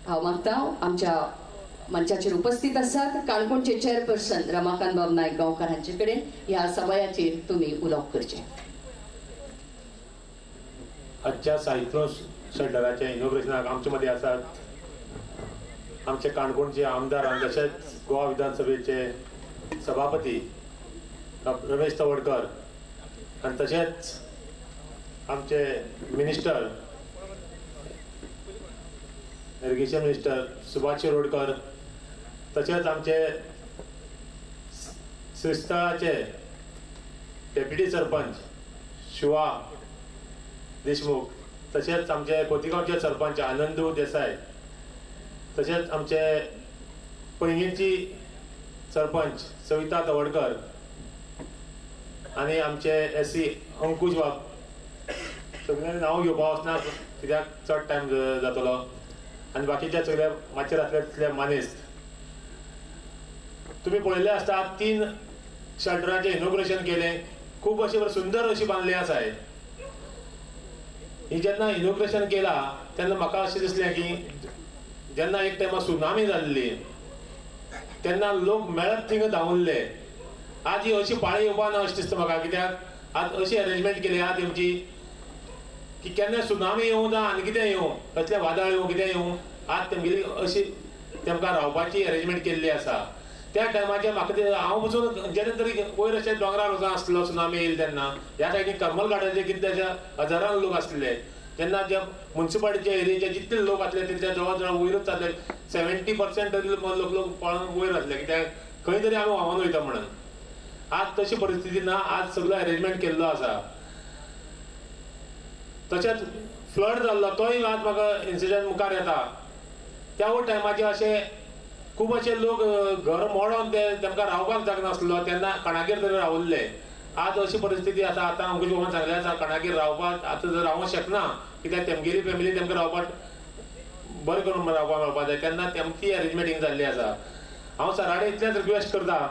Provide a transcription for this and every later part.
हांव मागता आमच्या मंचाचेर उपस्थित आसात काणकोणचे चेअरपर्सन रमाकांत बाब नायक गांवकार हांचे कडेन ह्या समयाचेर तुमी उलोवप करचें. आजच्या साहित्य शेल्टराच्या इनॉग्रेशनाक आमचे मदीं आसात आमचे काणकोणचे आमदार आनी तशेंच गोवा विधानसभेचे सभापती रमेश तवडकर आनी तशेंच आमचे minister irrigation minister Subhash Shirodkar तशेंच आमचे श्रीस्थळाचे डेप्युटी सरपंच शिवा देशमुख तशेंच आमचे खोतीगांवचे सरपंच आनंदू देसाय तशेंच आमचे पैंगीणची सरपंच सविता तवडकर आनी आमचे एसी अंकुश बाब सगळ्यांनी नांव घेवपा वचना कित्याक चड टायम जातलो आनी बाकीचे सगळे मातशे जातले तितले मानेस्त. तुमी पळयल्ले आसता 3 शेल्टरांचें इनॉग्रेशन केलें. खूब अशी सुंदर अशी बांदली आसा. ही जेन्ना इनॉग्रेशन केला तेन्ना म्हाका अशें दिसलें की जेन्ना एक टायमार सुनामी जाल्ली तेन्ना लोक मेळत थिंगा धांवल्ले. आज ही अशी पाळी येवपा ना अशें दिसता म्हाका. कित्याक आज अशी अरेंजमेंट केली आहा तेमची की केन्ना सुनामी येवं ना आनी कितें येवं कसलें वादळ येवं कितें येवं आज तेमगेली अशी तेमकां रावपाची अरेंजमेंट केल्ली आसा. त्या टायमाचेर म्हाका हांव पसून जेन्ना तरी वयर अशें दोंगरार वचून आसलो सुनामी येयली तेन्ना ह्या सायडीन करमल घाटाचे कितलेशे हजारान लोक आसले. जेन्ना जे म्युन्सिपालिटीच्या एरियेचे जितले लोक आसले तितले जवळ जवळ वयरूच जातले. 70% तरी लोक पळोवन वयर आसले कित्याक खंय तरी आमी व्हांवून वयता म्हणून. आज तशी परिस्थिती ना. आज सगळो अरेंजमेंट केल्लो आसा. तशेंच फ्लड जाल्लो तोय आज म्हाका इन्सिडंट मुखार येता. त्या टायमाचे अशे खूब अशे लोक घर मोडोन तेमकां रावपाक जाग नासलो तेन्ना कणागेर तरी रावल्ले. आज अशी परिस्थिती आसा. आतां अंकुश बाबान सांगलें आसा कणागेर रावपाक आतां जर रावंक शकना कित्याक तेमगेली फॅमिली तेमकां रावपाक बरें करून रावपाक मेळपा जाय तेन्ना तेमची अरेंजमेंट हिंगा जाल्ली आसा. हांव सरा कडेन इतलेंच रिक्वेस्ट करता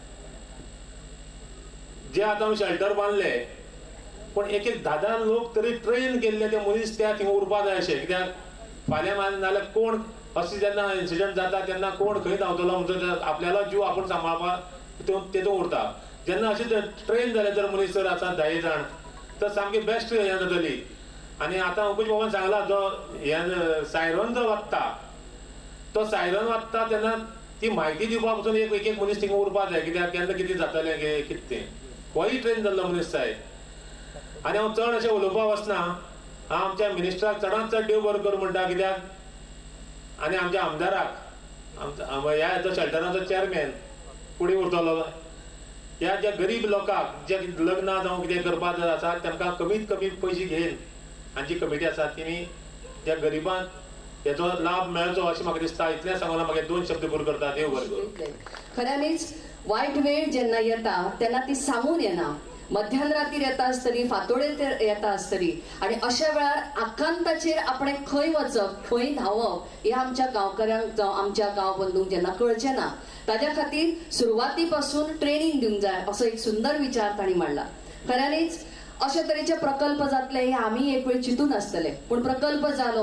जे आतां शेल्टर बांदले पूण एक 10 लोक तरी ट्रेन केल्ले ते मनीस त्या थिंगा उरपा जाय अशें. कित्याक फाल्यां नाल्यार कोण अशें जेन्ना इन्सिडंट जाता तेन्ना कोण खंय धांवतलो म्हणजे आपल्याला जीव आपूण सांबाळपाक तेतून उरता. जेन्ना अशें ट्रेन जाले जर मनीस जर आसा 10 जाण तर सामकी बेस्ट हें जातली. आनी आतां अंकुश बाबान सांगला जो हें सायरन जो वाजता तो सायरन वाजता तेन्ना ती म्हायती दिवपा पसून एक मनीस थिंगा उरपा जाय. कित्याक केन्ना कितें जातलें कितें तें होय ट्रेन जाल्लो मनीस जाय. आनी हांव चड अशें उलोवपाक वचना. हांव आमच्या मिनिस्टराक चडांत चड देव बरें कर म्हणटा. कित्याक आनी आमच्या आमदाराक ह्या हेचो शेल्टराचो चेअरमॅन फुडें उरतलो. ह्या ज्या गरीब लोकांक जे लग्न जावं कितें करपाक आसा तेमकां कमीत कमी पयशे घेवन आमची कमिटी आसा तेमी त्या गरिबांक हेचो लाभ मेळचो अशें म्हाका दिसता. इतलें सांगून म्हाका 2 शब्द पुरो करता. देव बरें करूं. खऱ्यांनीच वायट वेळ जेन्ना येता तेन्ना ती सांगून येना. मध्यान रातीर येता आसतली फांतोडेर येता आसतली आनी अशा वेळार आकांताचेर आपणें खंय वचप खंय धांवप हें आमच्या गांवकारांक जावं आमच्या गांव बंधूंक जेन्ना कळचें ना. ताज्या खातीर सुरवाती पासून ट्रेनिंग दिवंक जाय असो एक सुंदर विचार तांणी मांडला. खऱ्यांनीच अशा तरेचे प्रकल्प जातले हे आमी एक वेळ चिंतून आसतले पूण प्रकल्प जालो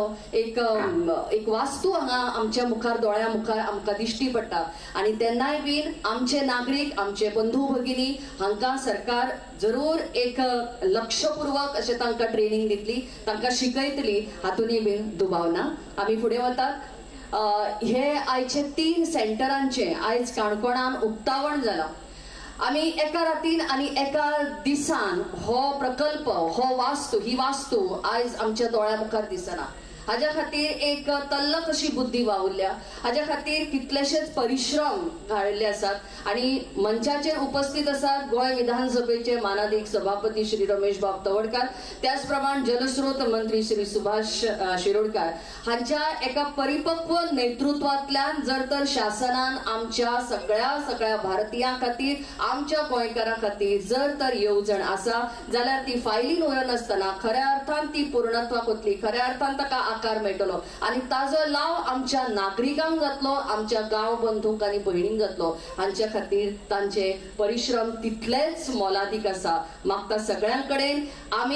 एक वास्तू हांगा आमच्या मुखार दोळ्या मुखार आमकां दिश्टी पडटा आनी तेन्नाय बीन आमचे नागरीक आमचे बंधू भगिनी हांकां सरकार जरूर एक लक्षपूर्वक अशें तांकां ट्रेनिंग दितली तांकां शिकयतली हातूनय बीन दुबाव ना. आमी फुडें वतात. हे आयचे 3 सेंटरांचे आयज काणकोणान उक्तावण जालां. आमी एका रातीन आनी एका दिसान हो प्रकल्प ही वास्तू आयज आमच्या दोळ्या मुखार दिसना. हाज्या खातीर एक तल्लख अशी बुद्धी वावुरल्या. हाज्या खातीर कितलेशेच परिश्रम घाळिल्ले आसात आनी मंचाचेर उपस्थित आसात गोंय विधानसभेचे मानाधीक सभापती श्री रमेश बाब तवडकार त्याच प्रमाण जलस्रोत मंत्री श्री सुभाष शिरोडकार हांच्या एका परिपक्व नेतृत्वांतल्यान जर तर शासनान आमच्या सगळ्या भारतीयां खातीर आमच्या गोंयकारां खातीर जर तर येवजण आसा जाल्यार ती फायलीन उरनासतना खऱ्या अर्थान ती पूर्णत्वाक वतली. खऱ्या अर्थान ताका आकार मेळटलो आनी ताजो लाव आमच्या नागरिकांक जातलो आमच्या गांव बंधूंक आनी भयणींक जातलो. हांच्या खातीर तांचे परिश्रम तितलेच मोलादीक आसा. मागता सगळ्यां कडेन आमी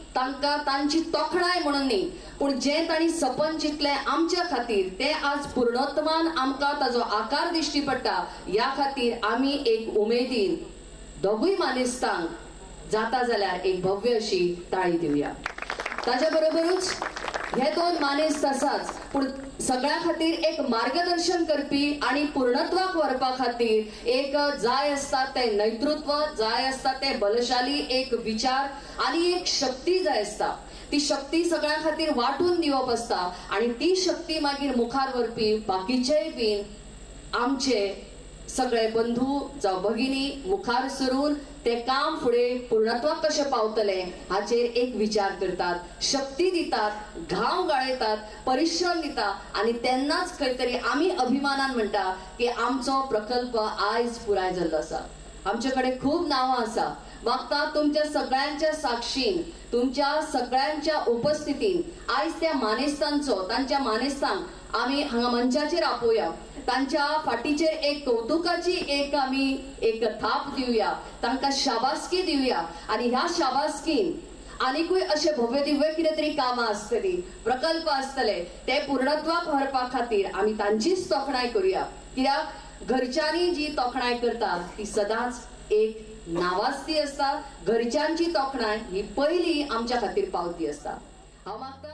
तांकां तांची तोखणाय म्हणून न्ही, पूण जे तांणी सपन चिंतले आमच्या खातीर ते आज पूर्णत्वान आमकां ताजो आकार दिश्टी पडटा. ह्या खातीर आमी एक उमेदीन दोगूय मानेस्तांक जाता जाल्यार एक भव्य अशी ताळी दिवया. ताच्या बरोबरूच हे दोन मानेस्त आसाच, पूण सगळ्या खातीर एक मार्गदर्शन करपी आणि पूर्णत्वाक व्हरपा खातीर एक जाय आसता ते नेतृत्व, जाय आसता ते बलशाली एक विचार आणि एक शक्ती जाय आसता. ती शक्ती सगळ्या खातीर वाटून दिवप आसता आणि ती शक्ती मागीर मुखार व्हरपी बाकीचेय बीन आमचे सगळे बंधू जावं भगिनी मुखार सरून ते काम फुडें पूर्णत्वाक कशें पावतले हाचेर एक विचार करतात, शक्ती दितात, घाम गाळयतात, परिश्रम दितात आणि तेन्नाच खंय तरी आमी अभिमानान म्हणटा की आमचो प्रकल्प आयज पुराय जाल्लो आसा. आमचे कडेन खूब नांवां आसा. मागता तुमच्या सगळ्यांच्या साक्षीन, तुमच्या सगळ्यांच्या उपस्थितीन आयज त्या मानेस्तांचो, तांच्या मानेस्तांक आमी हांगा मंचाचेर आपोवया. तांच्या फाटीचेर एक कौतुकाची एक आमी एक थाप दिवया, तांकां शाबासकी दिवया आणि ह्या शाबासकीन आनीकूय अशे भव्य दिव्य कितें तरी कामां आसतली, प्रकल्प आसतले, ते पूर्णत्वाक व्हरपा खातीर आमी तांचीच तोखणाय करुया. कित्याक घरच्यांनी जी तोखणाय करतात ती सदांच एक नावाजती असता. घरच्यांची तोखणाय ही पहिली आमच्या खातीर पावती असता. हांव मागता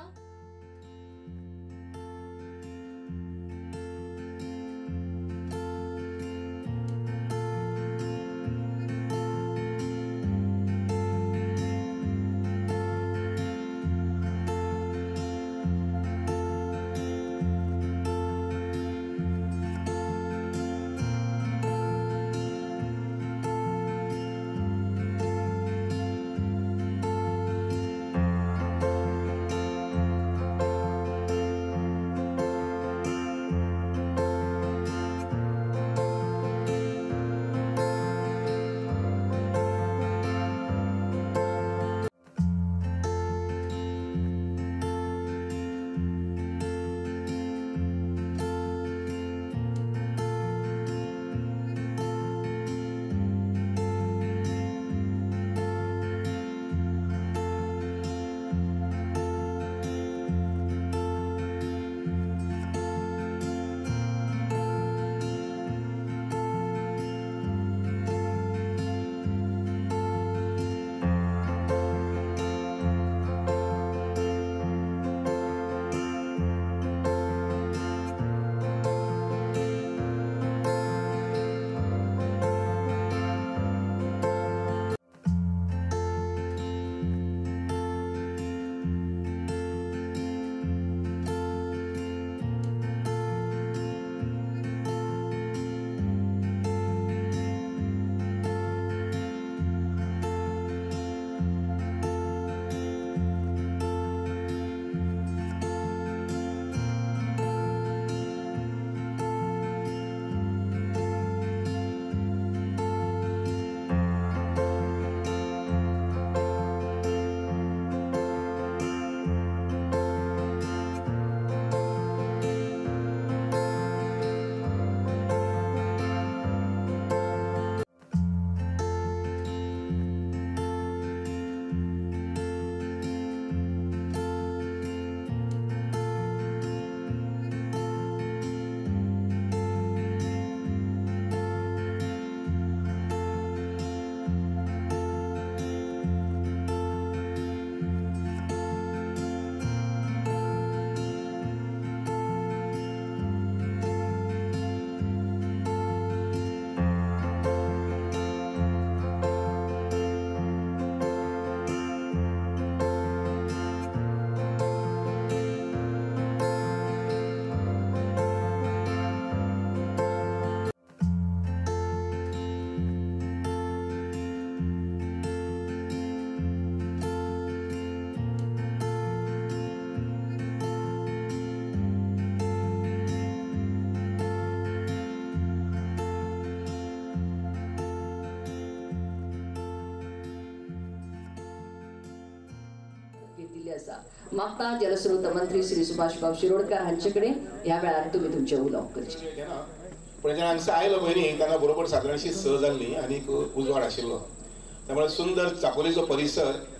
मागता जलस्रोत मंत्री श्री सुभाष बाब शिरोडकर हांचे कडेन ह्या वेळार तुम्ही तुमचे उलोवप करचे. पण जेन्ना हांगसर आयलो पयलीं तेन्ना बरोबर सादारणशी स जाल्ली आनीक उजवाड आशिल्लो, त्यामुळे सुंदर चापोलीचो परिसर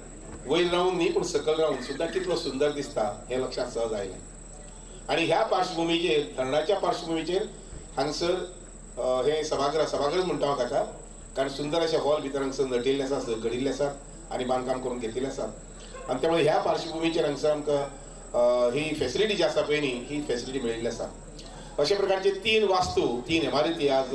वयर रावून न्ही पूण सकयल रावून सुद्दां कितलो सुंदर दिसता हें लक्षांत सहज आयलें. आनी ह्या पार्श्वभुमीचेर धरणाच्या पार्श्वभुमीचेर हांगसर हे सभागृह म्हणटा हांव ताका, कारण सुंदर अशे हॉल भितर हांगसर नटिल्ले आसात, घडिल्ले आसात आनी बांदकाम करून घेतिल्ले आसात. आनी त्यामुळे ह्या पार्श्वभुमीचेर हांगसर आमकां ही फेसिलिटी जी आसा पळय न्ही ही फेसिलिटी मेळिल्ली आसा. अशा प्रकारचे 3 वास्तू 3 इमारती आज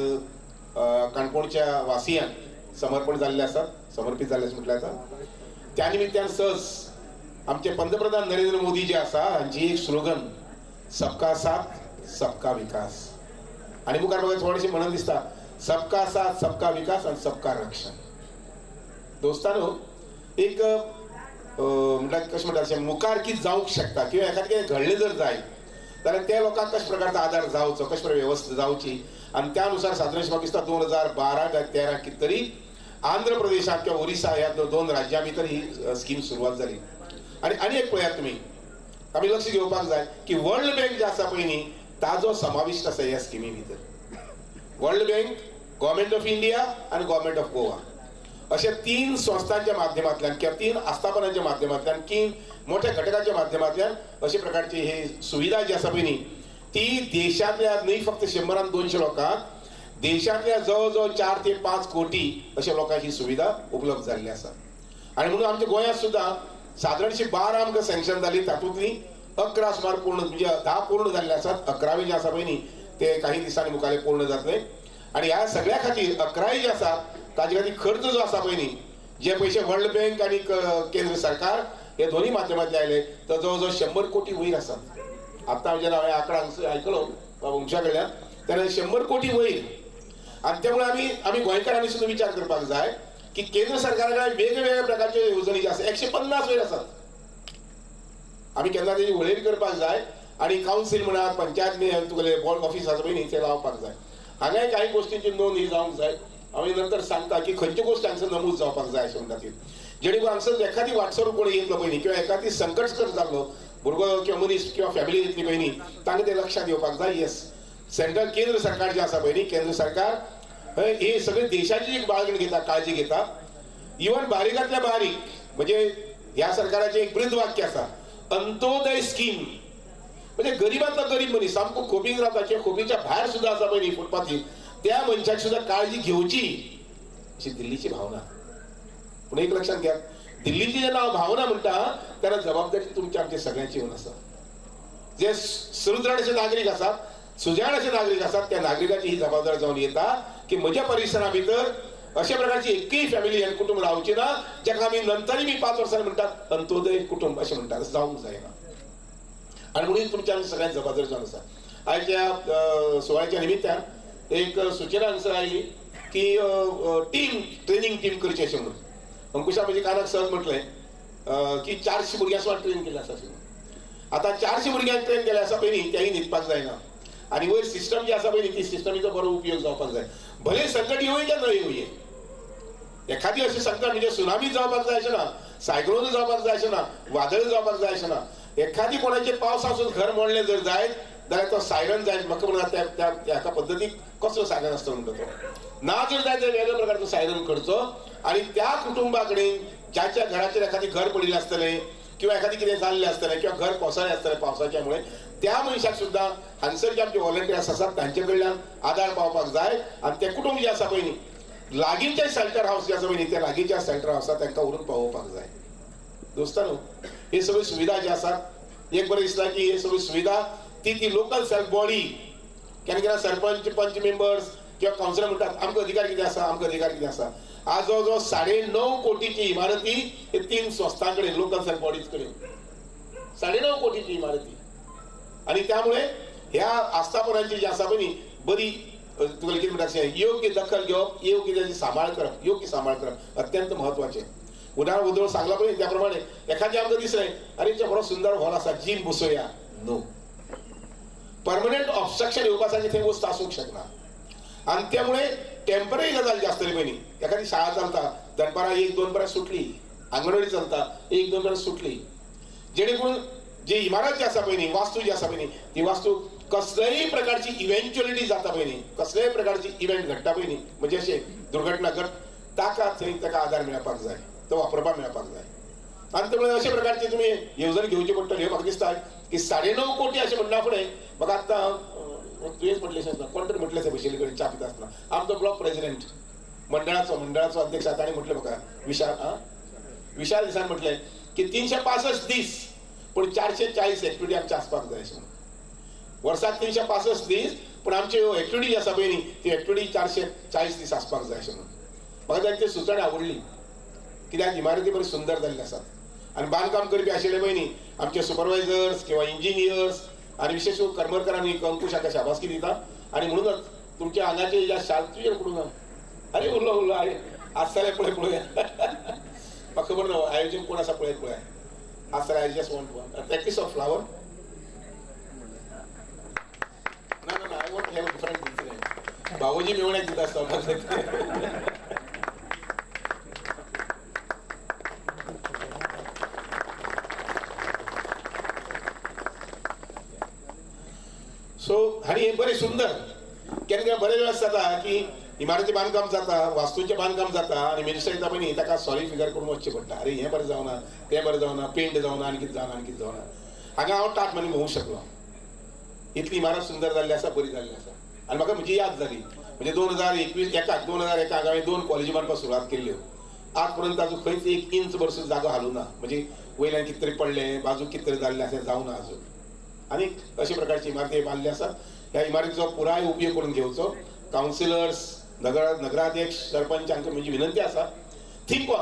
काणकोणच्या वासियांक समर्पण जाल्ले आसात, समर्पीत जाल्ले म्हटल्यार जाता. त्या निमित्तान सहज आमचे पंतप्रधान नरेंद्र मोदी जे आसा हांची एक स्लोगन सबका साथ सबका विकास, आणि मुखार म्हाका थोडेशें म्हणून दिसता सबका साथ सबका विकास आणि सबका रक्षण. दोस्तानो एक म्हणल्यार कशें म्हणटा मुखार कितें जावंक शकता किंवा एखादें कितें घडलें जर जाय जाल्यार त्या लोकांक कशा प्रकारचा आदार जावचो, कशा प्रकारे व्यवस्था जावची, आणि त्यानुसार साधारण म्हाका दिसता 2012-13 कितें तरी आंध्र प्रदेशात किंवा ओरिसा ह्या 2 राज्यां भितर ही स्कीम सुरवात जाली. आणि एक पळयात तुमी आमी लक्ष घेवपाक जाय की वर्ल्ड बँक जे आसा पळय न्ही ताजो समाविष्ट आसा ह्या स्किमी भितर. World bank, government of India आणि गव्हर्मेंट ऑफ गोवा अशा 3 संस्थांच्या माध्यमांतल्यान किंवा 3 आस्थापनांच्या माध्यमांतल्यान 3 मोठ्या घटकाच्या माध्यमांतल्यान अशा प्रकारची ही सुविधा जी आसा पळय न्ही ती देशांतल्या न्ही फक्त 100-200 लोकांक, देशांतल्या जवळजवळ 4 ते 5 कोटी अशा लोकांक ही सुविधा उपलब्ध जाल्ली आसा. आणि म्हणून आमच्या गोंयांत सुद्दां साधारणशी 12 आमकां सँक्शन जाली, तातूंतली 11 सुमार पूर्ण म्हणजे 10 पूर्ण जाल्ले आसात. 11वे जे आसा पळय न्ही ते काही दिसांनी मुखाले पूर्ण जातले. आणि ह्या सगळ्या खातीर 11 जे आसा ताजे खातीर खर्च जो आसा पळय न्ही जे पयशे वर्ल्ड बँक आणि केंद्र सरकार हे दोन्ही माध्यमांतले आयले तर जवळजवळ 100 कोटी वयर आसात. आतां जेन्ना हांवें आंकडो आयकलो तुमच्या कडल्यान तेन्ना 100 कोटी वयर. आणि त्यामुळे आमी गोंयकारांनी सुद्दां विचार करपाक जाय की केंद्र सरकाराकडे वेगवेगळ्या प्रकारचे येवजणी जे आसा 150 वयर आसात. आमी केन्ना तेजी वळेरी करपाक जाय आणि कावन्सील म्हणात, पंचायत तुगेले बोर्ड ऑफिस आसा पळय न्ही ते लावपाक जाय. हांगाय काही गोष्टींची नोंद ही जावंक जाय. हांवें नंतर सांगता की खंयच्यो गोश्टी हांगसर नमूद जावपाक जाय अशें म्हणटा ती जेणे करून हांगसर एखादी वाटसर कोण येतलो पळय न्ही किंवा एखादी संकट जाल्लो भुरगो किंवा मनीस किंवा फॅमिली येतली पळय न्ही तांकां ते लक्षात येवपाक जाय. येस सेंट्रल केंद्र सरकार जे आसा पळय न्ही केंद्र सरकार हे सगळे देशाची एक बाळगण घेता, काळजी घेता. इवन बारीकांतल्या बारीक म्हणजे ह्या सरकाराचे एक ब्रीद वाक्य आसा अंत्योदय स्कीम म्हणजे गरीबांतलो गरीब मनीस सामको खोबीक रावता किंवा खोबीच्या भायर सुद्दां आसा पळय न्ही फुटपाथी त्या मनशाची सुद्दां काळजी घेवची अशी दिल्लीची भावना. पूण एक लक्षात घ्या दिल्लीची जेन्ना हांव भावना म्हणटा तेन्ना जबाबदारी तुमच्या आमच्या सगळ्यांची येवन आसा. जे सुदृढ असे नागरीक आसात, सुजाण असे नागरीक आसात त्या नागरिकाची ही जबाबदारी जावन येता की म्हज्या परिसरा भितर अशा प्रकारची एकही फॅमिली आणि कुटुंब रावची ना जाका आमी नंतरय मी 5 वर्सांनी म्हणटात अंत्योदय कुटुंब अशें म्हणटात. असं जावंक जायना. आणि म्हणून तुमच्या आमच्या सगळ्यांची जबाबदारी जावन आसा. आयच्या सुवाळ्याच्या निमित्तान एक सूचना हांगसर आयली की ट्रेनिंग टीम करची अशें म्हणून. अंकुशा म्हणजे कानाक सहज म्हटलें की 400 भुरग्यां सुद्दां ट्रेन केले आसा. आता 400 भुरग्यांक ट्रेन केले आसा पळय न्ही तेही न्हिदपाक जायना. आणि वयर सिस्टम जी आसा पळय न्ही ती सिस्टमीचो बरो उपयोग जावपाक जाय. भले संकट येवं किंवा न येवं एखादी अशी संकट म्हणजे सुनामी जावपाक जाय अशें ना, सायक्लोन जावपाक जाय अशें ना, वादळ जावपाक जाय अशें ना. एखादी कोणाचे पावसासून घर मोडलें जर जायत जाल्यार तो सायरन जाय म्हाका म्हणटा त्या पद्दतीक कसलो सायरन आसता म्हणटा तो ना जर जाय तर वेगळ्या प्रकारचो सायरन करचो. आणि त्या कुटुंबा कडेन ज्याच्या घराचेर एखादी घर पडिल्लें आसतलें किंवा एखादी कितें जाल्लें आसतलें किंवा घर कोसळ्ळें आसतलें पावसाच्या मुळे त्या मनशाक सुद्दां हांगसर जे आमचे व्हॉलंटियर्स आसात तांचे कडल्यान आदार पावपाक जाय. आणि ते कुटुंब जे आसा पळय न्ही लागींचे शेल्टर हाऊस जे आसा पळय न्ही त्या लागींच्या शेल्टर हाऊसात तांकां व्हरून पावोवपाक जाय. दोस्तानो हे सगळी सुविधा जी आसात एक बरें दिसता की हे सगळी सुविधा ती लोकल सेल्फ बॉडी केन्ना केन्ना सरपंच पंच मेंबर्स किंवा कावन्सिलर म्हणटात आमकां अधिकार कितें आसा आमकां अधिकार कितें आसा. आज जवळजवळ 9.5 कोटीची इमारती हे 3 संस्थां कडेन लोकल सेल्फ बॉडीज कडेन 9.5 कोटीची इमारती. आणि त्यामुळे ह्या आस्थापनांची जी आसा पळय न्ही बरी तुगेलें कितें म्हणटा योग्य दखल घेवप, योग्य त्याची सांबाळ करप, योग्य सांबाळ करप अत्यंत म्हत्वाचें. उदाहरण सांगला पळय त्या प्रमाणे एखादी आमकां दिसलें अरे बरो सुंदर हॉल आसा जिम बसोवया. नो, परमनंट ऑब्स्ट्रक्शन येवपासाठी थंय वस्त आसूंक शकना. आणि त्यामुळे टेम्पररी गजाल जी आसतली पळय न्ही एखादी शाळा चलता दनपारां 1-2 परां सुटली, आंगणवाडी चलता 1-2 परां सुटली जेणे करून जी इमारत जी आसा पळय न्ही वास्तू जी आसा पळय न्ही ती वास्तू कसल्याय प्रकारची इव्हेंच्युअलिटी जाता पळय न्ही कसल्याय प्रकारची इव्हेंट घडटा पळय न्ही म्हणजे अशें दुर्घटना घड ताका थंय ताका आदार मेळपाक जाय, तो वापरपाक मेळपाक जाय. आणि त्यामुळे अशा प्रकारचे तुम्ही येवजण घेवचे पडटले. म्हाका दिसता की 9.5 कोटी अशें म्हणना फुडें म्हाका आतां तुवेंच म्हटलें कोण तरी म्हटलें ते बशिल्ले कडेन च्या पिता आसतना आमचो ब्लॉक प्रेसिडेंट मंडळाचो अध्यक्ष ताणें म्हटलें म्हाका विशाल दिसान म्हटलें की 365 दीस पूण 440 एक्टिविटी आमचे आसपाक जाय अशें म्हणून. वर्साक 365 दीस पूण आमच्यो ह्यो एक्टिविटी जी आसा पळय न्ही ती एक्टिविटी 440 दीस आसपाक जाय अशें म्हणून. म्हाका तांची सुचोवणी आवडली कित्याक इमारती बरी सुंदर जाल्ली आसात आनी बांदकाम करपी आशिल्ले पळय न्ही आमचे सुपरवायझर्स किंवा इंजिनियर्स आनी विशेष करून कर्मकारांनी अंकुश हाका शाबासकी दिता. आनी म्हणूनच तुमच्या हांगाचे ज्या शाळेचेर पळोवंक अरे उरलो आज जाल्यार पळोवया म्हाका खबर ना आयोजक कोण आसा पळय आज जाल्यार I just want practice of flower ना I want have a different incident. बाबूजी मेवण्याक दिता आसता सो आणि हे बरे सुंदर केन्ना बरे वेळेस जाता की इमारती बांदकाम जाता वास्तूचे बांदकाम जाता आणि मिनिस्टर येता पळय ताका सॉरी फिगर करून वचचें पडटा. अरे हें बरें जावना तें बरें जावना पेंट जावना आनी कितें जावना हांगा हांव टाट मनी भोवूंक शकलो. इतली इमारत सुंदर जाल्ली आसा बरी जाल्ली आसा. आनी म्हाका म्हजी याद जाली म्हणजे 2001 हांवें 2 कॉलेजी बांदपाक सुरवात केल्ल्यो. आज पर्यंत ताजो खंयच 1 इंच भर सुद्दां जागो हालूं ना. म्हणजे वयल्यान कितें तरी पडलें बाजूक कितें तरी जाल्लें आसा जावना अजून. आनी अशा प्रकारची इमारती बांदल्ली आसात. ह्या इमारतीचो पुराय उपयोग करून घेवचो. काउन्सिलर्स नगराध्यक्ष सरपंच हांकां म्हजी विनंती आसा थिंक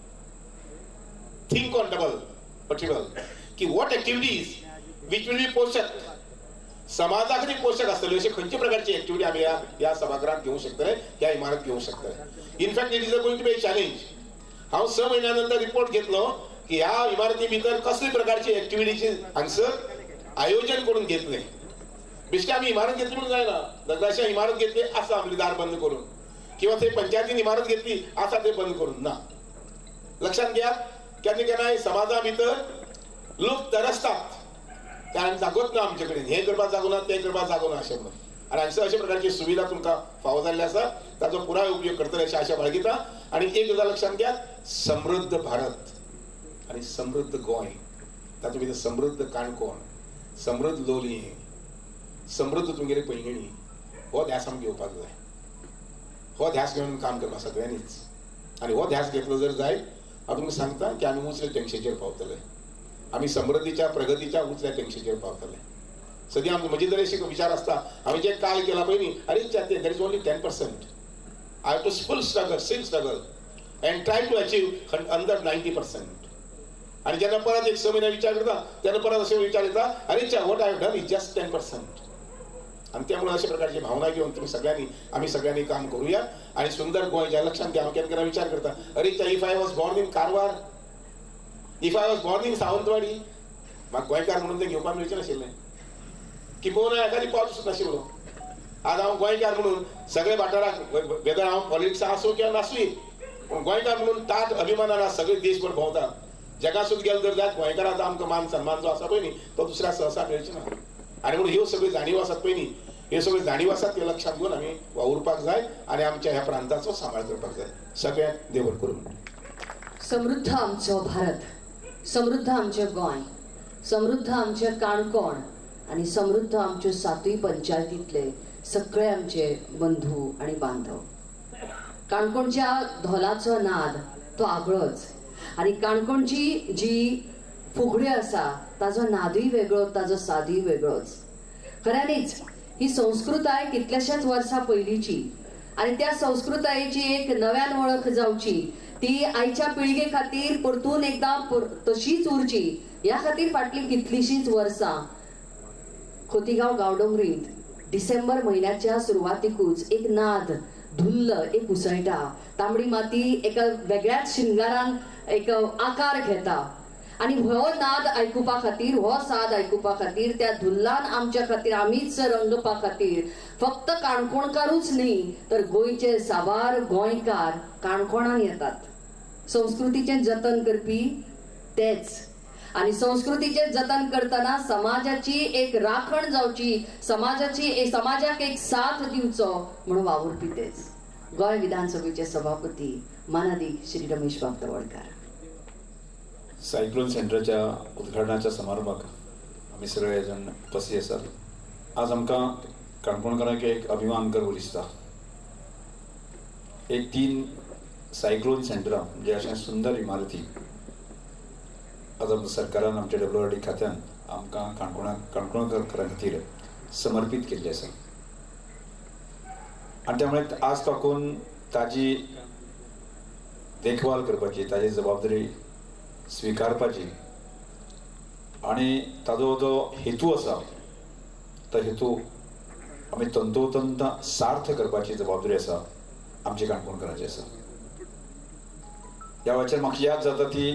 ऑन डबल की what activities which will be पोषक समाजा खातीर पोषक आसतल्यो अशे खंयचे प्रकारची एक्टिविटी आमी ह्या सभागृहात घेवंक शकतले ह्या इमारत घेवंक शकतले. In fact it is going to be a challenge. हांव 6 म्हयन्या नंतर रिपोर्ट घेतलो की ह्या इमारती भितर कसले प्रकारची एक्टिविटीचे हांगसर आयोजन करून घेतले. बेश्टी आमी इमारत घेतली म्हणून जायना. नगराशी इमारत घेतली आसा आपली दार बंद करून किंवा थंय पंचायतीन इमारत घेतली आसा ते बंद करून ना. लक्षात घ्या केन्ना समाजा भितर लोक तरसतात ते आमी जागोच ना आमचे कडेन हें करपाक जागो ना तें करपाक जागो ना अशें म्हणून. आनी हांगसर अशा प्रकारची सुविधा तुमकां फावो जाल्ली आसा ताचो पुराय उपयोग करतले अशी आशा बाळगिता. आनी एक गजाल लक्षात घ्या समृद्ध भारत आनी समृद्ध गोंय तातूंत भितर समृद्ध काणकोण समृद्ध लोलयें समृद्ध तुमगेली पैंगीणी हो ध्यास आमी घेवपाक जाय. हो ध्यास घेवन काम करपाक सगळ्यांनीच. आनी हो ध्यास घेतलो जर जायत हांव तुमकां सांगता की आमी उंचल्या टेंशेचेर पावतले. आमी समृद्धीच्या प्रगतीच्या उंचल्या टेंशेचेर पावतले. सद्या आमचो म्हजे तरी अशे विचार आसता हांवें जे काल केला पळय न्ही अरे there is only 10%. I have to full struggle and try to achieve under 90%. आणि जेन्ना परत 6 महिने विचार करता तेन्ना परत असे विचार येता अरे what I have done is just 10%. आणि त्यामुळे अशा प्रकारची भावना घेऊन आम्ही सगळ्यांनी काम करूया आणि सुंदर गोंय ज्या लक्षात घ्या केन्ना विचार करता अरे if I was born in Karwar if I was born in Sawantwadi म्हाका गोंयकार म्हणून तें घेवपाक मेळचें नाशिल्लें किंबहुना एखादी पावस नाशिल्लो. आज हांव गोंयकार म्हणून सगळे वाठाराक वेदर हांव पॉलिटिक्सां आसूं किंवा नासूय पूण गोंयकार म्हणून ताट अभिमानान आज सगळे देशभर भोंवता. जगासून गेलो जर जायत गोंयकारांचो आमकां मान सन्मान जो आसा पळय न्ही तो दुसऱ्या सहसा मेळचो ना. आणि म्हणून ह्यो सगळ्यो जाणीव आसात पळय न्ही ह्यो सगळ्यो जाणीव आसात त्यो लक्षात घेवन आमी वावुरपाक जाय आनी आमच्या ह्या प्रांताचो सांबाळ करपाक जाय. सगळ्यांक देव बरें करूं. समृद्ध आमचो भारत समृद्ध आमचें गोंय समृद्ध आमचें काणकोण आनी समृद्ध आमच्यो 7 पंचायतींतले सगळे आमचे बंधू आनी बांधव. काणकोणच्या धोलाचो नाद तो आगळोच आनी काणकोणची जी फुगडी आसा ताजो नादूय वेगळो ताजो सादूय वेगळोच. खऱ्यांनीच ही संस्कृताय कितल्याशाच वर्सां पयलींची आनी त्या संस्कृतायेची एक नव्यान वळख जावची ती आयच्या पिळगे खातीर परतून एकदां तशीच उरची ह्या खातीर फाटली कितलीशींच वर्सां खोतीगांव गांवडोंगरींत डिसेंबर म्हयन्याच्या सुरवातीकूच एक नाद धुल्ल एक उसळटा. तांबडी माती एका वेगळ्याच शिंगारान एक आकार घेता आनी हो नाद आयकुपा खातीर हो साद आयकुपा खातीर त्या धुल्लान आमच्या खातीर आमीच रंगपा खातीर फक्त काणकोणकारूच न्ही तर गोंयचे साबार गोंयकार काणकोणान येतात. संस्कृतीचें जतन करपी तेच आनी संस्कृतीचें जतन करतना समाजाची एक राखण जावची समाजाक एक साथ दिवचो म्हणून वावुरपी तेच. गोंय विधानसभेचे सभापती मानादी श्री रमेश बाब तवडकार. सायक्लोन सेंटरच्या उद्घाटनाच्या समारंभाक आमी सगळे जण उपस्थित आसात। आज आमकां काणकोणकारांक एक अभिमान गर्व दिसता। एक 3 सायक्लोन सेंटरां म्हणजे अशें सुंदर इमारती आज आमच्या सरकारान आमच्या WRD खात्यान आमकां काणकोणकारां खातीर समर्पीत केल्ली आसा आनी त्यामुळे आज ताकून ताजी देखभाल करपाची, ताजी जबाबदारी स्वीकारपाची आणि ताजो जो हेतू आसा तो हेतू आमी तंतोतंत सार्थ करपाची जबाबदारी आसा आमची काणकोणकारांची आसा। ह्या वेळाचेर म्हाका याद जाता ती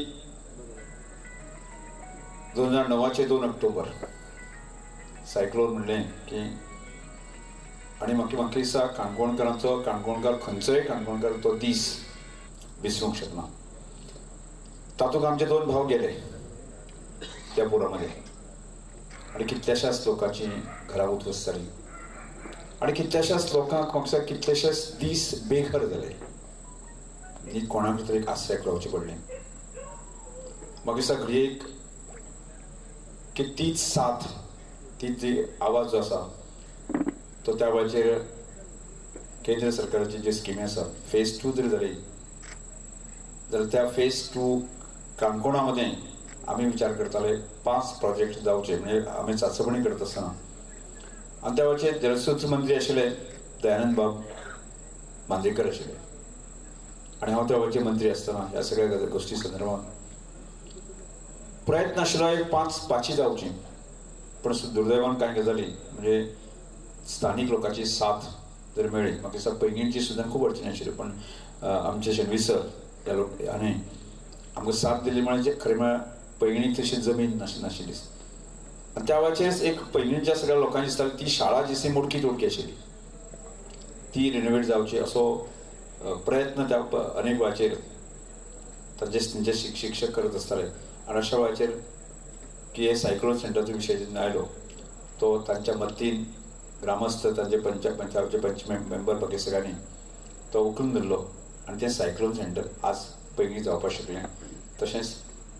2009चे 2 ऑक्टोबर सायक्लोन म्हणलें की आनी म्हाका दिसता काणकोणकारांचो काणकोणकार खंयचोय काणकोणकार तो दीस विसरूंक शकना। तातूंत आमचे 2 भाव गेले त्या पुरामध्ये आणि कितल्याशाच लोकांची घरां उद्ध्वस्त जाली आणि कितल्याशाच लोकांक म्हाका कितलेशेच दीस बेघर जाले आनी कोणाक तरी एक आश्रयाक रावचें पडलें। म्हाका दिसता घडयेक की तीच साथ तीच आवाज जो आसा तो त्या वेळाचेर केंद्र सरकाराची जी स्किमी आसा फेज 2 जरी जाली जाल्यार त्या फेज 2 काणकोणामध्ये आम्ही विचार करताले 5 प्रोजेक्ट जावचे म्हणजे आम्ही चाचपणी करत आसतना आणि त्या वेळाचेर जलस्रोत मंत्री आशिल्ले दयानंद बाब मांद्रेकर आशिल्ले आणि हांव त्या वेळाचे मंत्री आसतना ह्या सगळ्या गोष्टी संदर्भात प्रयत्न आशिल्लो एक 5 जावची पण दुर्दैवान कांय गजाली म्हणजे स्थानिक लोकांची साथ जर मेळ्ळी म्हाका दिसता पैंगीणची सुद्दां खूब अडचणी आशिल्ल्यो पण आमचे शेणवी सर ह्या लोक हांणी आमकां साथ दिली म्हणजे खरें म्हळ्यार पैंगीणीक तशी जमीन नाशिल्ली आनी त्या वेळाचेर एक पैंगीणच्या सगळ्या लोकांनी दिसताली ती शाळा जी मोडकी तोडकी आशिल्ली ती रिनोवेट जावची असो प्रयत्न त्या अनेक वेळाचेर तांचे शिक्षक करत आसताले आनी अशा वेळाचेर की हे सायक्लोन सेंटरचो विशय जेन्ना आयलो तो तांच्या मतीन ग्रामस्थ तांचे पंच मेंबर बाकी सगळ्यांनी तो उखलून धरलो आनी तें सायक्लोन सेंटर आज पैंगीण जावपाक शकलें। तशेंच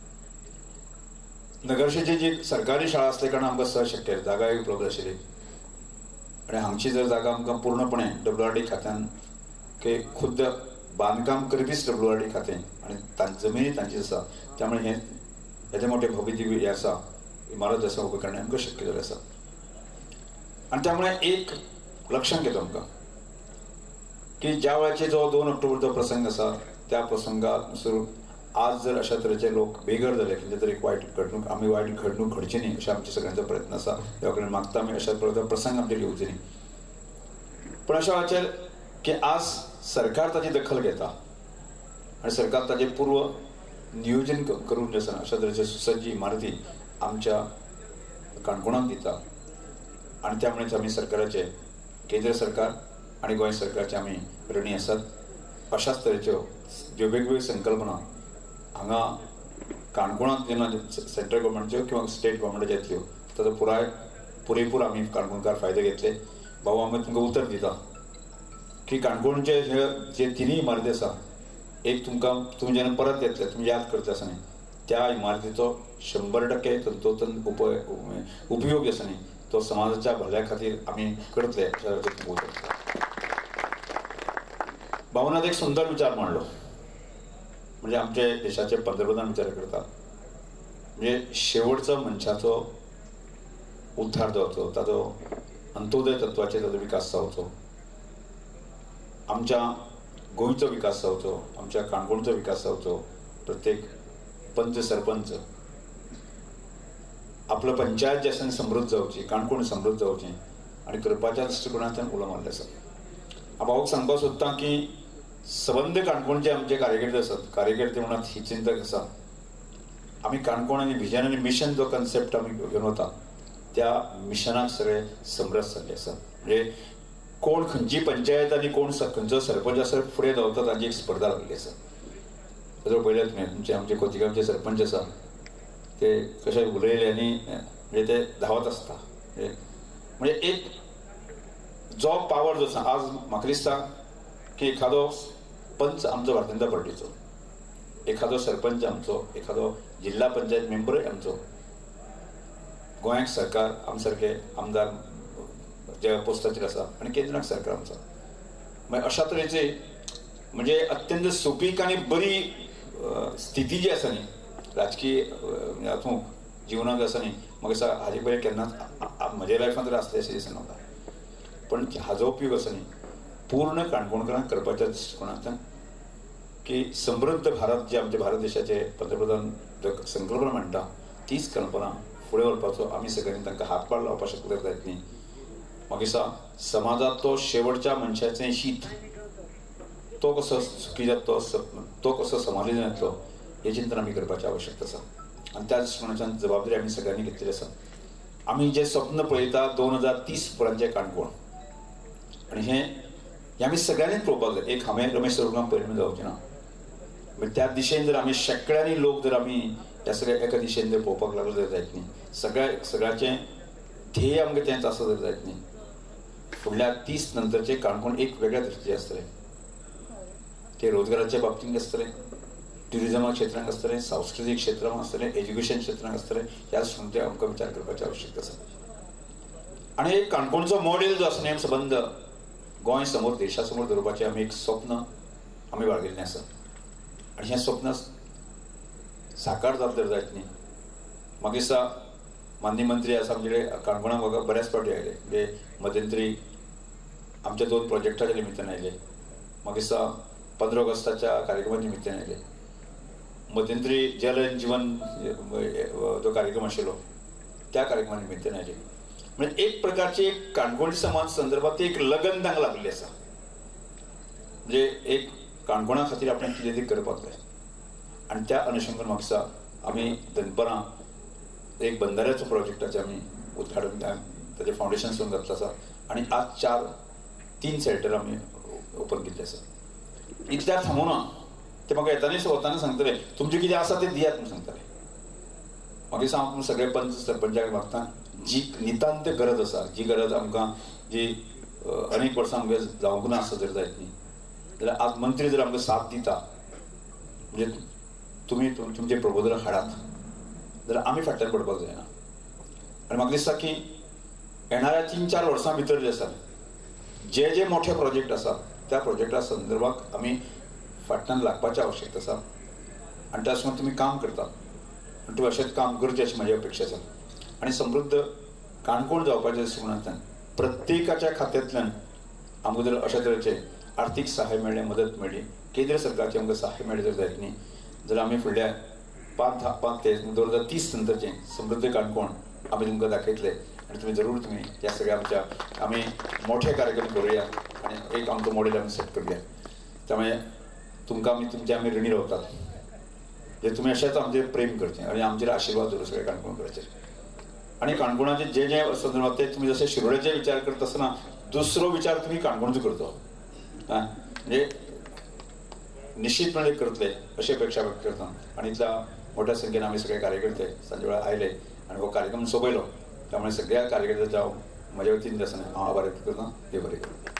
नगरशेची जी सरकारी शाळा आसले कारण आमकां सहज शक्य जागाय उपलब्ध आशिल्ली आनी हांगची जर जागा आमकां पूर्णपणे WRD खात्यान की खुद्द बांदकाम करपीच WRD खातें आनी जमिनी तांची आसा त्यामुळे हे येदे मोठे भव्य हे आसा इमारत आसा उबी करणे आमकां शक्य जालें आसा आनी त्यामुळे एक लक्षांत येता आमकां की ज्या वेळाचेर जो 2 ऑक्टोबरचो प्रसंग आसा त्या प्रसंगात आज जर अशा तरेचे लोक बेघर जाले कितें तरी वायट घडणूक आमी वायट घडणूक घडची न्ही अशें आमचे सगळ्यांचो प्रयत्न आसा देवा कडेन मागता आमी अशा तरेचो प्रसंग आमचेर येवचे न्ही पण अशा वेळाचेर की आज सरकार ताची दखल घेता आनी सरकार ताजें पूर्व नियोजन करून जे आसा अशा तरेचे सुसज्ज इमारती आमच्या काणकोणाक दिता आनी त्यामुळेच आमी सरकाराचे केंद्र सरकार आनी गोंय सरकारचे आमी ऋणी आसात। अशाच तरेच्यो ज्यो वेगवेगळ्यो संकल्पना हांगा काणकोणाक जेन्ना सेंट्रल गव्हर्मेंटच्यो किंवा स्टेट गव्हर्मेंटाच्यो येतल्यो ताचो पुरेपूर आमी काणकोणकार फायदो घेतले। भाऊ आमी तुमकां उतर दिता की काणकोणचे जे 3 इमारती आसा एक तुम्ही जेन्ना परत येतले तुमी याद करता आसा न्ही त्या इमारतीचो 100% तंतोतंत उपयोग आसा न्ही तो समाजाच्या भल्या खातीर आमी करतले। भावनात एक सुंदर विचार मांडलो म्हणजे आमचे देशाचे पंतप्रधान विचार करतात म्हणजे शेवटचो मनशाचो उद्धार जावचो ताचो अंत्योदय तत्वाचे ताचो विकास जावचो आमच्या गोंयचो विकास जावचो आमच्या काणकोणचो विकास जावचो प्रत्येक पंच सरपंच आपलो पंचायत जे आसा समृद्ध जावची काणकोण समृद्ध जावची आनी करपाच्या दृश्टिकोनांतल्यान उलो मारले आसा। हांव भाऊक सांगपाक सोदतां की सबंद काणकोणचे आमचे कार्यकर्ते आसात कार्यकर्ते म्हणत ही चिंतक आसा आमी काणकोण आनी विजन आनी मिशन जो कन्सेप्ट आमी घेवन वता त्या मिशनाक सगळे समरस जाल्ले आसा म्हणजे कोण खंयची पंचायत आनी कोण खंयचो सरपंच आसा फुडें धांवता ताची एक स्पर्धा लागली आसा। ताजो पळयल्यार तुमी तुमचे आमचे खोतीगांवचे सरपंच आसा ते कशे उलयले आनी म्हणजे ते धांवत आसता म्हणजे एक जो पावर जो आसा आज म्हाका दिसता की एखादो पंच आमचो भारतीय जनता पार्टीचो एखादो सरपंच आमचो, एखादो जिल्हा पंचायत मेंबरय आमचो, गोंयाक सरकार आमसारखे आमदार जे पोस्टाचेर आसा आनी केंद्राक सरकार आमचा. मागीर अशा तरेचे म्हणजे अत्यंत सोपीक आनी बरी स्थिती जी आसा न्ही राजकीय हातूंत जिवनाक आसा न्ही, म्हाका दिसता हाजे पयलीं केन्नाच म्हज्या लायफांत तर आसलें अशें दिसना म्हाका. पण हाजो उपयोग आसा न्ही पूर्ण काणकोणकारांक करपाच्या दृश्टिकोनांतल्यान की समृद्ध भारत जे आमच्या भारत देशाचे पंतप्रधान संकल्पना मांडटा तीच कल्पना फुडें व्हरपाचो आमी सगळ्यांनी तांकां हातभार लावपाक शकले जायत न्ही. म्हाका दिसता समाजांतलो शेवटच्या मनशाचें शीत तो कसो सुखी जातलो, तो कसो समाधान जातलो हे चिंतन आमी करपाचें आवश्यक आसा. आनी त्या दृश्टिकोनाच्यान जबाबदारी आमी सगळ्यांनी घेतलेली आसा. आमी जें स्वप्न पळयता 2030 पर्यंतचें काणकोण आनी हें आमी सगळ्यांनीच पळोवपाक जाय. एक हांवें रमेश सरोगाम परिणाम जावचें ना. म्हणजे त्या दिशेन जर आमी शेकड्यांनी लोक जर आमी ह्या सगळ्या एका दिशेन जर पळोवपाक लागलो जाल्यार जायत न्ही. सगळ्याचें ध्येय आमकां तेंच आसा जर जायत न्ही. फुडल्या 30 नंतरचे काणकोण एक वेगळ्या दृश्टीचें आसतलें. ते रोजगाराच्या बाबतींत आसतलें, ट्युरिजमा क्षेत्रांत आसतलें, सांस्कृतीक क्षेत्रांत आसतलें, एज्युकेशन क्षेत्रांत आसतलें. ह्या दृश्टीन आमकां विचार करपाची आवश्यकता आसा. आनी एक काणकोणचो मॉडेल जो आसा नेम संबंध गोंय समोर देशा समोर दवरपाचें आमी एक स्वप्न आमी बाळगिल्लें आसा. आनी हें स्वप्न साकार जावप तर जायत न्ही. म्हाका दिसता माननीय मंत्री आसा आमचे कडेन काणकोणाक म्हाका बऱ्याच फावटी आयले. म्हणजे मध्यंतरी आमच्या 2 प्रोजेक्टाच्या निमित्तान आयले. म्हाका दिसता 15 ऑगस्टाच्या कार्यक्रमा निमित्तान आयले. मध्यंतरी जल जीवन जो कार्यक्रम आशिल्लो त्या कार्यक्रमा निमित्तान आयले. म्हणजे एक प्रकारची एक काणकोणी समाज संदर्भात एक लगन तांकां लागलेली आसा. म्हणजे एक काणकोणा खातीर आपण कितें तरी करपाक जाय. आनी त्या अनुशंगान म्हाका दिसता आमी दनपारां एक बंधाऱ्याचो प्रोजेक्टाचें आमी उद्घाटन ताचें फावंडेशन सुरू घातलें आसा. आनी आज 3 सेल्टर आमी ओपन केल्ले आसा. इतल्या थांबूना ते म्हाका येतानी वताना सांगतले तुमचें कितें आसा तें दियात म्हूण सांगताले. म्हाका दिसता हांव सगळे पंच सरपंचाक मागता जी नितांत गरज आसा, जी गरज आमकां जी अनेक वर्सां आमकां जावंक ना आसा जर जायत न्ही जाल्यार आज मंत्री जर आमकां साथ दिता म्हणजे तुमी तुमचें प्रपोजल हाडात जाल्यार आमी फाटल्यान पडपाक जायना. आनी म्हाका दिसता की येणाऱ्या 3-4 वर्सां भितर जे आसा जे मोठे प्रोजेक्ट आसा त्या प्रोजेक्टा संदर्भात आमी फाटल्यान लागपाचें आवश्यकता आसा. आनी त्या समोर तुमी काम करतात आनी तुमी अशेंच काम करचें अशी म्हजी अपेक्षा आसा. आनी समृद्ध काणकोण जावपाच्या दृश्टिकोनांतल्यान प्रत्येकाच्या खात्यांतल्यान आमकां जर अशा तरेचे आर्थीक सहाय मेळ्ळें, मदत मेळ्ळी, केंद्र सरकारची आमकां सहाय मेळ्ळी जर जायत न्ही जाल्यार आमी फुडल्या 5 ते 2030 नंतरचें समृद्ध काणकोण आमी तुमकां दाखयतले. आनी तुमी जरूर तुमी ह्या सगळ्या आमी मोठे कार्यक्रम करुया आनी एक आमचो मॉडेल आमी सेट करुया. त्यामुळे तुमकां आमी ऋणी रावतात. जे तुमी अशेंच आमचेर प्रेम करचें आनी आमचेर आशिर्वाद दवरूं सगळ्या काणकोणकारांचेर. आनी काणकोणाचे जे संदर्भात ते तुमी जशे शिरोड्याचे विचार करता आसतना दुसरो विचार तुमी काणकोणचो करचो. म्हणजे निश्चितपणे करतले अशी अपेक्षा व्यक्त करता. आनी इतल्या मोठ्या संख्येन आमी सगळे कार्यकर्ते सांजे वेळार आयले आनी हो कार्यक्रम सोंपयलो. त्यामुळे सगळ्या कार्यकर्त्यांच्या म्हज्या वतीन हांव आभार व्यक्त करता. देव बरें करूं.